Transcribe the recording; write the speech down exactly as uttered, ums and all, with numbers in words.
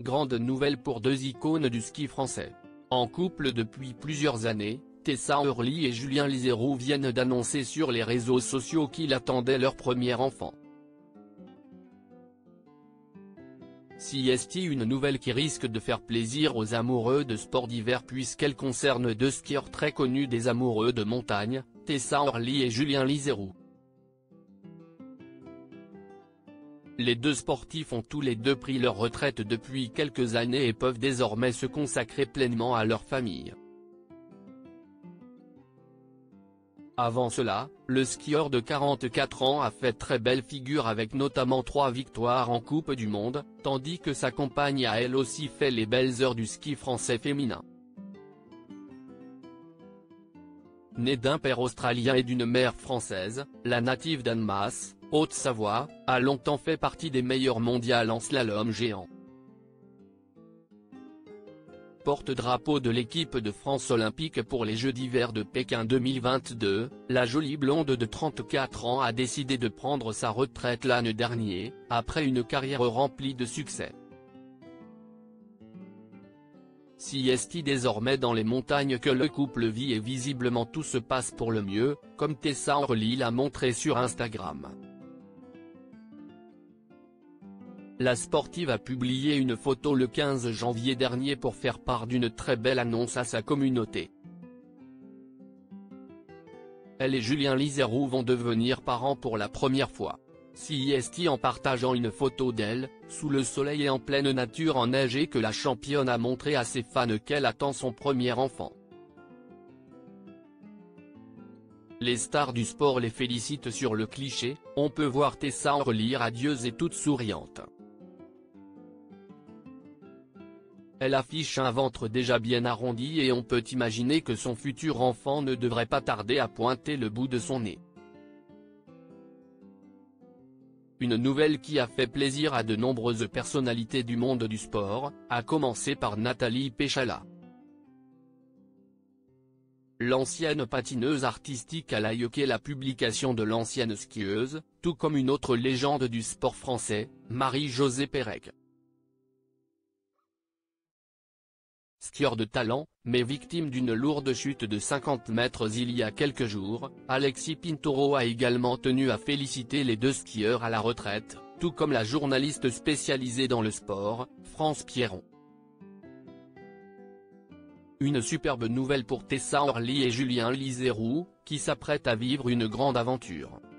Grande nouvelle pour deux icônes du ski français. En couple depuis plusieurs années, Tessa Worley et Julien Liséroux viennent d'annoncer sur les réseaux sociaux qu'ils attendaient leur premier enfant. C S T, une nouvelle qui risque de faire plaisir aux amoureux de sport d'hiver puisqu'elle concerne deux skieurs très connus des amoureux de montagne, Tessa Worley et Julien Liséroux. Les deux sportifs ont tous les deux pris leur retraite depuis quelques années et peuvent désormais se consacrer pleinement à leur famille. Avant cela, le skieur de quarante-quatre ans a fait très belle figure avec notamment trois victoires en Coupe du Monde, tandis que sa compagne a elle aussi fait les belles heures du ski français féminin. Née d'un père australien et d'une mère française, la native d'Annemasse, Haute-Savoie, a longtemps fait partie des meilleures mondiales en slalom géant. Porte-drapeau de l'équipe de France olympique pour les Jeux d'hiver de Pékin deux mille vingt-deux, la jolie blonde de trente-quatre ans a décidé de prendre sa retraite l'année dernière, après une carrière remplie de succès. C S T désormais dans les montagnes que le couple vit et visiblement tout se passe pour le mieux, comme Tessa Worley l'a montré sur Instagram. La sportive a publié une photo le quinze janvier dernier pour faire part d'une très belle annonce à sa communauté. Elle et Julien Liséroux vont devenir parents pour la première fois. C S T en partageant une photo d'elle, sous le soleil et en pleine nature enneigée que la championne a montré à ses fans qu'elle attend son premier enfant. Les stars du sport les félicitent sur le cliché, on peut voir Tessa Worley radieuse et toute souriante. Elle affiche un ventre déjà bien arrondi et on peut imaginer que son futur enfant ne devrait pas tarder à pointer le bout de son nez. Une nouvelle qui a fait plaisir à de nombreuses personnalités du monde du sport, à commencer par Nathalie Péchala. L'ancienne patineuse artistique a liké la publication de l'ancienne skieuse, tout comme une autre légende du sport français, Marie-Josée Pérec. Skieur de talent, mais victime d'une lourde chute de cinquante mètres il y a quelques jours, Alexis Pinturo a également tenu à féliciter les deux skieurs à la retraite, tout comme la journaliste spécialisée dans le sport, France Pierron. Une superbe nouvelle pour Tessa Worley et Julien Liséroux, qui s'apprêtent à vivre une grande aventure.